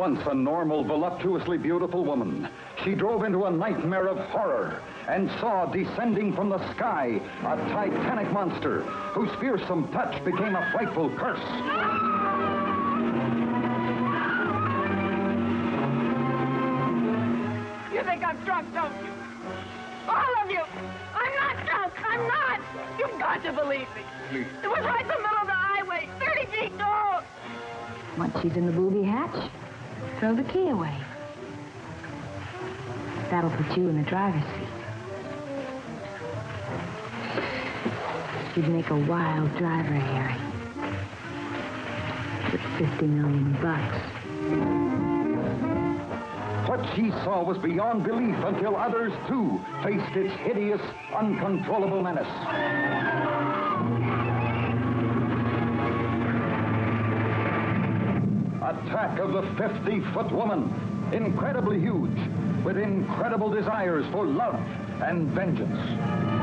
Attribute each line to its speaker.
Speaker 1: Once a normal, voluptuously beautiful woman, she drove into a nightmare of horror and saw descending from the sky a titanic monster whose fearsome touch became a frightful curse.
Speaker 2: You think I'm drunk, don't you? All of you! I'm not drunk! I'm not! You've got to believe me.
Speaker 1: Please.
Speaker 2: It was right in the middle of the highway, 30 feet tall.
Speaker 3: Once she's in the booby hatch, throw the key away. That'll put you in the driver's seat. You'd make a wild driver, Harry. With $50 million.
Speaker 1: What she saw was beyond belief until others, too, faced its hideous, uncontrollable menace. Attack of the 50-foot woman, incredibly huge, with incredible desires for love and vengeance.